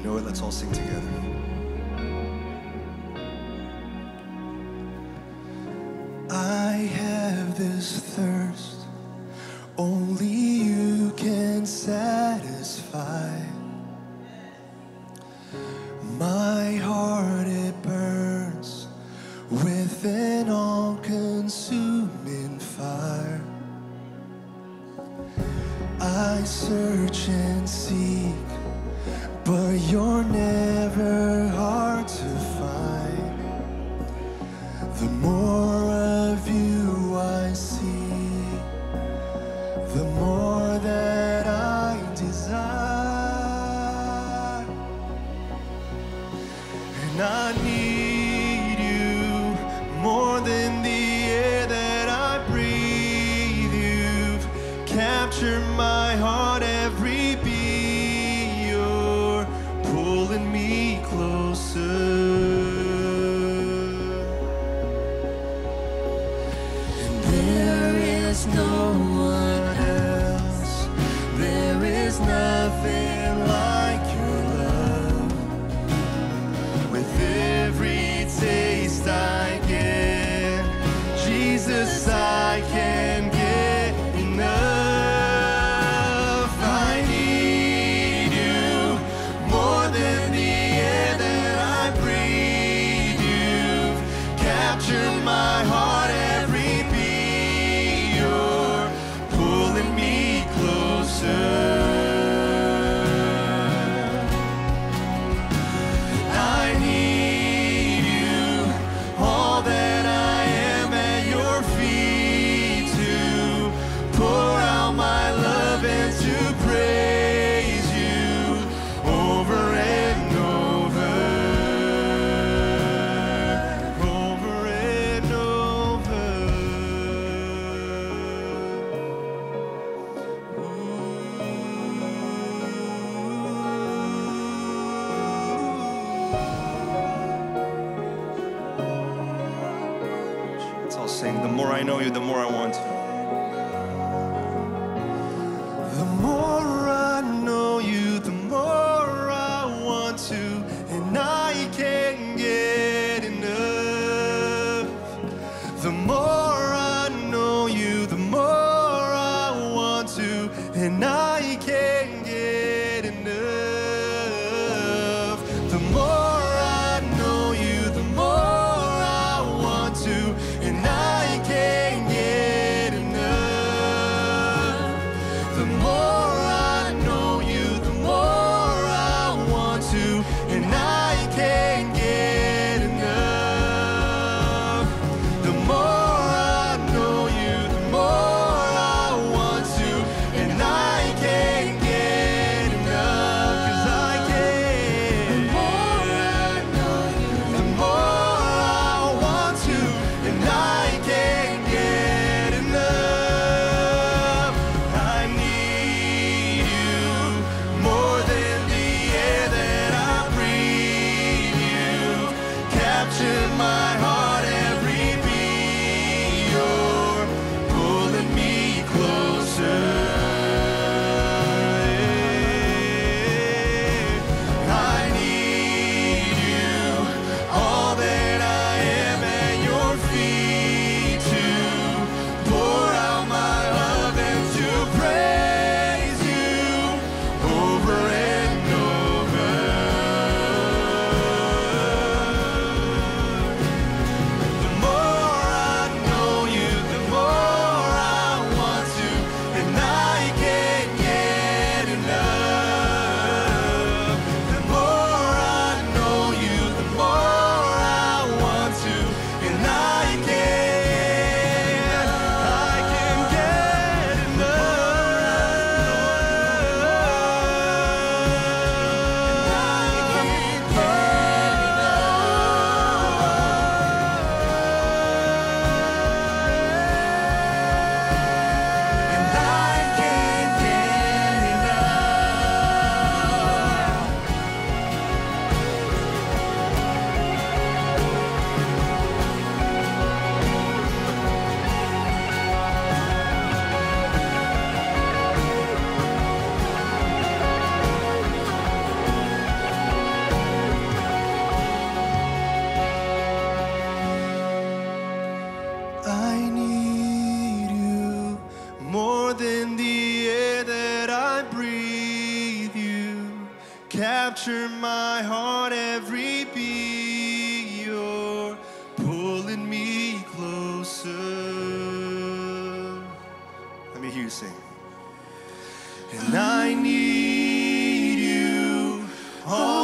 know it, let's all sing together. I have this thirst, only you can satisfy. My heart, it burns with an all-consuming fire. I search and seek, but you're never hard to find. The more of you I see, the more that I desire. And I need you more than the air that I breathe. You've captured my heart, every beat. You're pulling me closer. No one else, there is nothing like your love. With every taste I get, Jesus, I can't get enough. I need you more than the air that I breathe. You've captured my heart, every beat. Pulling me closer. I need you, all that I am at your feet, to pour out my love and to praise you over and over, over and over. Let's all sing. The more I know you, the more I want to. The more I know you, the more I want to, and I can't get enough. The more I know you, the more I want to, and I can't get enough. The more I know you, the more I want to, and I can't get enough. The more I know you, the more I want to, and I can't get enough. The more I know you, the more I want to, and I more than the air that I breathe. You capture my heart, every beat. You're pulling me closer. Let me hear you sing. And I need you. Oh,